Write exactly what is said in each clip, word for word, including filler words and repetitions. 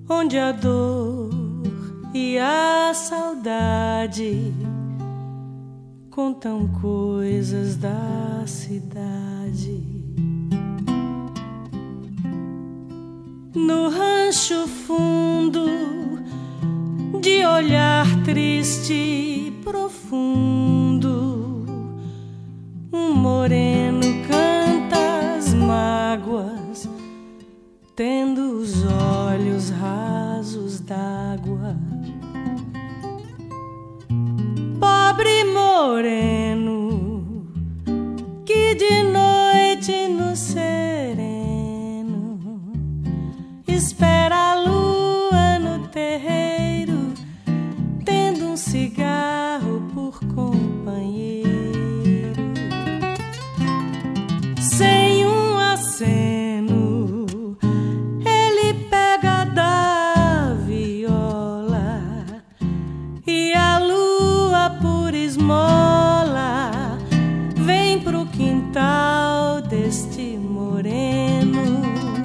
onde a dor e a saudade contam coisas da cidade. No rancho fundo, de olhar triste e profundo, um moreno canta as mágoas, tendo os olhos rasos d'água. Pobre moreno, que de noite no sereno espera a lua no terreiro, tendo um cigarro por companheiro. Sem um aceno, ele pega da viola, e a lua por esmola vem pro quintal deste moreno.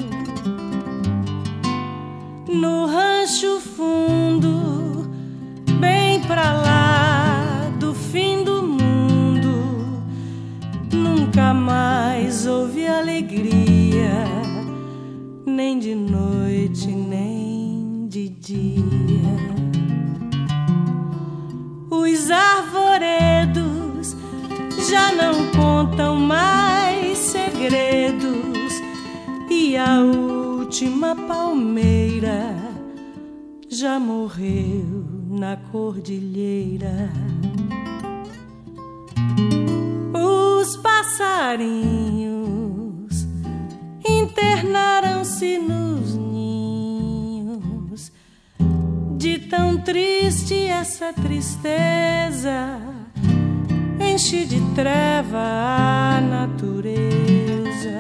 No rancho fundo, bem pra lá do fim do mundo, nunca mais houve alegria, nem de noite, nem de dia. Os arvoredos já não contam mais segredos, e a última palmeira já morreu na cordilheira. Os passarinhos internaram-se nos ninhos, de tão triste essa tristeza enche de treva a natureza.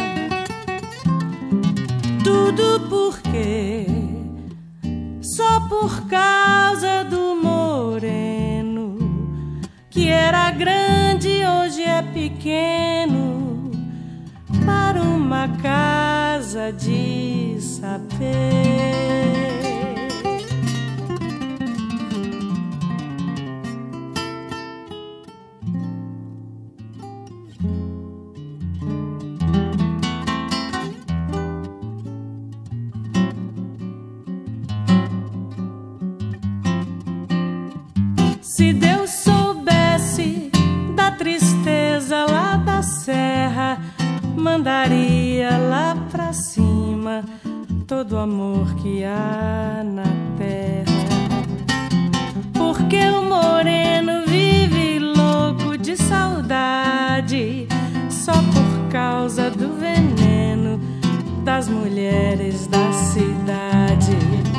Tudo porque só por causa do moreno, que era grande hoje é pequeno, para uma casa de saber. Se Deus soubesse da tristeza lá da serra, mandaria lá pra cima todo o amor que há na terra. Porque o moreno vive louco de saudade, só por causa do veneno das mulheres da cidade.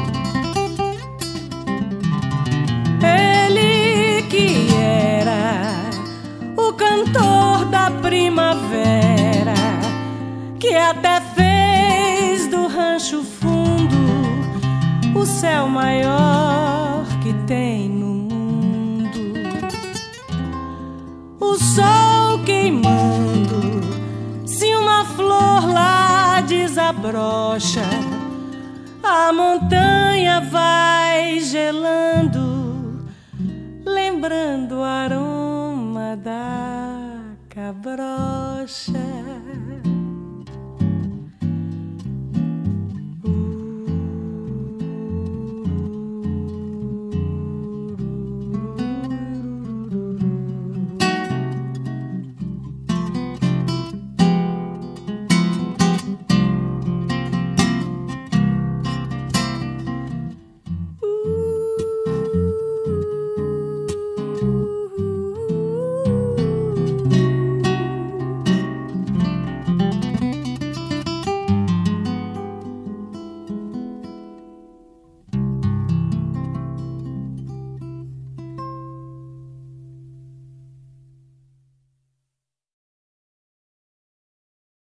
Ele que era o cantor da primavera, que até fez do rancho fundo o céu maior que tem no mundo. O sol queimando, se uma flor lá desabrocha, a montanha vai gelando, lembrando o aroma da cabrocha.